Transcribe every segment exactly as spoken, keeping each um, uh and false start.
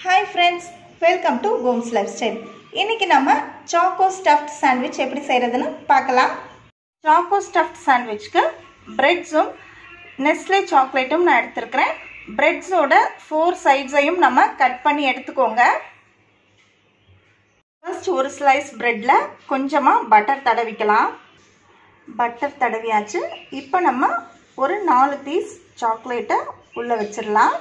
Hi friends, welcome to Gomes Lifestyle. இன்னைக்கு நம்ம choco stuffed sandwich எப்படி செய்யறதுன்னு பார்க்கலாம். Choco stuffed sandwichக்கு breadsum Nestle chocolateum நான் எடுத்துக்கிறேன். Breadsோட four sidesஐயும் நம்ம கட் பண்ணி எடுத்துக்கோங்க. First ஒரு slice breadல கொஞ்சமா பட்டர் தடவிக்கலாம். பட்டர் தடவியாச்சு. இப்போ நம்ம ஒரு நாலு பீஸ் சாக்லேட்டை உள்ள வச்சிரலாம்.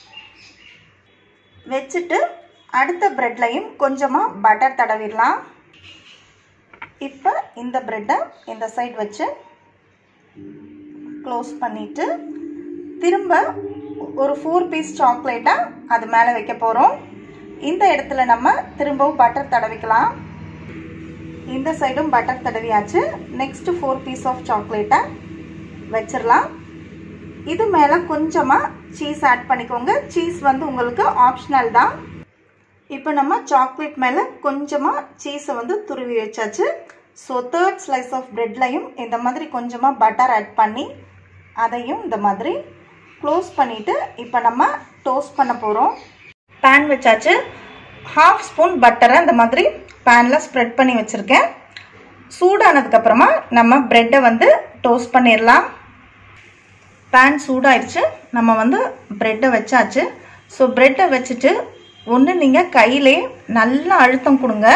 வெச்சிட்டு அடுத்த பிரெட்லயும் கொஞ்சமா பட்டர் தடவிடலாம். இப்போ இந்த பிரெட்டை இந்த சைடு வச்சு க்ளோஸ் பண்ணிட்டு திரும்ப ஒரு ஃபோர் பீஸ் சாக்லேட்டை அது மேலே வைக்க போகிறோம். இந்த இடத்துல நம்ம திரும்பவும் பட்டர் தடவிக்கலாம். இந்த சைடும் பட்டர் தடவியாச்சு. நெக்ஸ்ட் ஃபோர் பீஸ் ஆஃப் சாக்லேட்டை வச்சிடலாம். இது மேலே கொஞ்சமாக சீஸ் ஆட் பண்ணிக்கோங்க. சீஸ் வந்து உங்களுக்கு ஆப்ஷனல் தான். இப்போ நம்ம சாக்லேட் மேலே கொஞ்சமாக சீஸை வந்து துருவி வச்சாச்சு. ஸோ தேர்ட் ஸ்லைஸ் ஆஃப் பிரெட்லையும் இந்த மாதிரி கொஞ்சமாக பட்டர் ஆட் பண்ணி அதையும் இந்த மாதிரி க்ளோஸ் பண்ணிவிட்டு இப்போ நம்ம டோஸ்ட் பண்ண போகிறோம். பேன் வச்சாச்சு. ஹாஃப் ஸ்பூன் பட்டரை இந்த மாதிரி பேனில் ஸ்ப்ரெட் பண்ணி வச்சுருக்கேன். சூடானதுக்கப்புறமா நம்ம பிரெட்டை வந்து டோஸ்ட் பண்ணிடலாம். பேன் சூடாயிடுச்சு. நம்ம வந்து பிரெட்டை வச்சாச்சு. ஸோ பிரெட்டை வச்சுட்டு ஒன்று நீங்கள் கையிலே நல்லா அழுத்தம் கொடுங்க.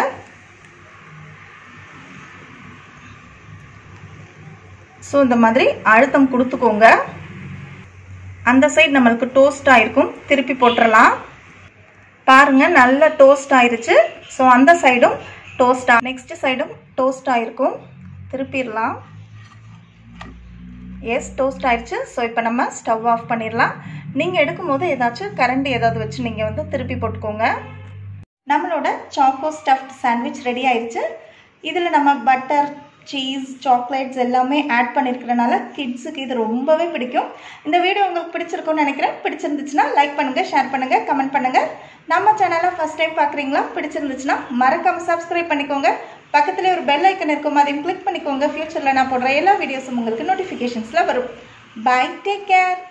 ஸோ இந்த மாதிரி அழுத்தம் கொடுத்துக்கோங்க. அந்த சைடு நம்மளுக்கு டோஸ்ட் ஆயிருக்கும். திருப்பி போட்டுடலாம். பாருங்க நல்லா டோஸ்ட் ஆயிருச்சு. ஸோ அந்த சைடும் டோஸ்ட் ஆ நெக்ஸ்ட் சைடும் டோஸ்ட் ஆயிருக்கும். திருப்பிடலாம். எஸ் டோஸ்ட் ஆயிடுச்சு. ஸோ இப்போ நம்ம ஸ்டவ் ஆஃப் பண்ணிடலாம். நீங்கள் எடுக்கும்போது ஏதாச்சும் கரண்டி ஏதாவது வச்சு நீங்கள் வந்து திருப்பி போட்டுக்கோங்க. நம்மளோட சாக்கோ ஸ்டஃப்ட் சாண்ட்விச் ரெடி ஆயிடுச்சு. இதில் நம்ம பட்டர், சீஸ், சாக்லேட்ஸ் எல்லாமே ஆட் பண்ணியிருக்கிறனால கிட்ஸுக்கு இது ரொம்பவே பிடிக்கும். இந்த வீடியோ உங்களுக்கு பிடிச்சிருக்கும்னு நினைக்கிறேன். பிடிச்சிருந்துச்சுன்னா லைக் பண்ணுங்கள், ஷேர் பண்ணுங்கள், கமெண்ட் பண்ணுங்கள். நம்ம சேனலை ஃபஸ்ட் டைம் பார்க்குறீங்களா? பிடிச்சிருந்துச்சுன்னா மறக்காமல் சப்ஸ்கிரைப் பண்ணிக்கோங்க. பக்கத்தில் ஒரு பெல் ஐக்கன் இருக்கும், அதையும் கிளிக் பண்ணிக்கோங்க. ஃபியூச்சரில் நான் போடுற எல்லா வீடியோஸும் உங்களுக்கு நோட்டிஃபிகேஷன்ஸில் வரும். Bye, take care.